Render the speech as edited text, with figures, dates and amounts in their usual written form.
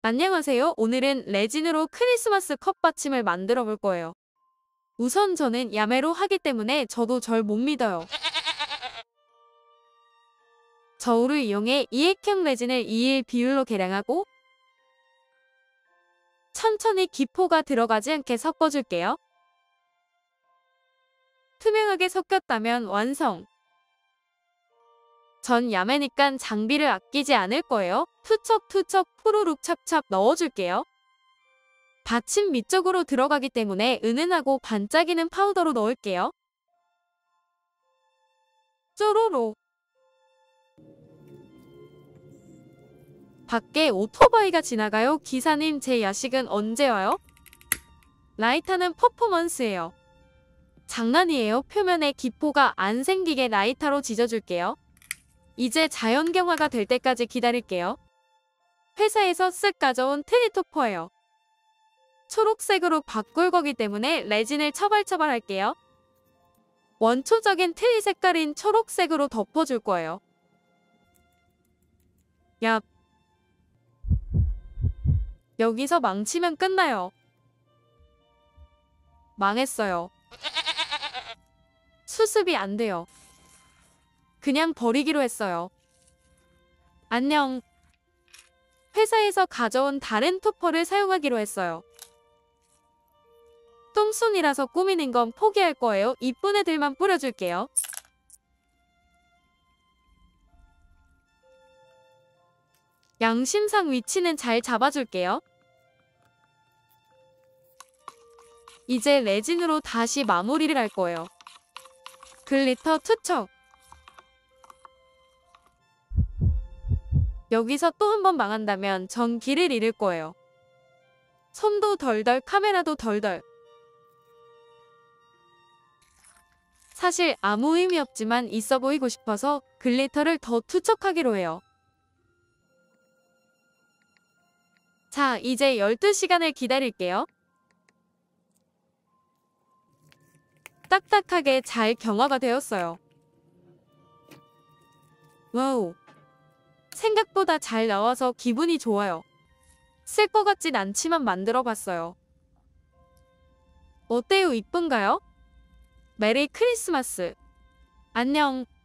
안녕하세요. 오늘은 레진으로 크리스마스 컵 받침을 만들어 볼 거예요. 우선 저는 야매로 하기 때문에 저도 절 못 믿어요. 저울을 이용해 이액형 레진을 2일 비율로 계량하고 천천히 기포가 들어가지 않게 섞어줄게요. 투명하게 섞였다면 완성! 전 야매니깐 장비를 아끼지 않을 거예요. 투척투척 후루룩 찹찹 넣어줄게요. 받침 밑쪽으로 들어가기 때문에 은은하고 반짝이는 파우더로 넣을게요. 쪼로로. 밖에 오토바이가 지나가요. 기사님, 제 야식은 언제 와요? 라이터는 퍼포먼스예요. 장난이에요. 표면에 기포가 안 생기게 라이터로 지져줄게요. 이제 자연경화가 될 때까지 기다릴게요. 회사에서 쓱 가져온 트리토퍼예요. 초록색으로 바꿀 거기 때문에 레진을 처발처발 할게요. 원초적인 트리 색깔인 초록색으로 덮어줄 거예요. 얍. 여기서 망치면 끝나요. 망했어요. 수습이 안 돼요. 그냥 버리기로 했어요. 안녕. 회사에서 가져온 다른 토퍼를 사용하기로 했어요. 똥손이라서 꾸미는 건 포기할 거예요. 이쁜 애들만 뿌려줄게요. 양심상 위치는 잘 잡아줄게요. 이제 레진으로 다시 마무리를 할 거예요. 글리터 투척. 여기서 또 한 번 망한다면 전 길을 잃을 거예요. 손도 덜덜, 카메라도 덜덜. 사실 아무 의미 없지만 있어 보이고 싶어서 글리터를 더 투척하기로 해요. 자, 이제 12시간을 기다릴게요. 딱딱하게 잘 경화가 되었어요. 와우. 생각보다 잘 나와서 기분이 좋아요. 쓸 것 같진 않지만 만들어 봤어요. 어때요? 이쁜가요? 메리 크리스마스. 안녕.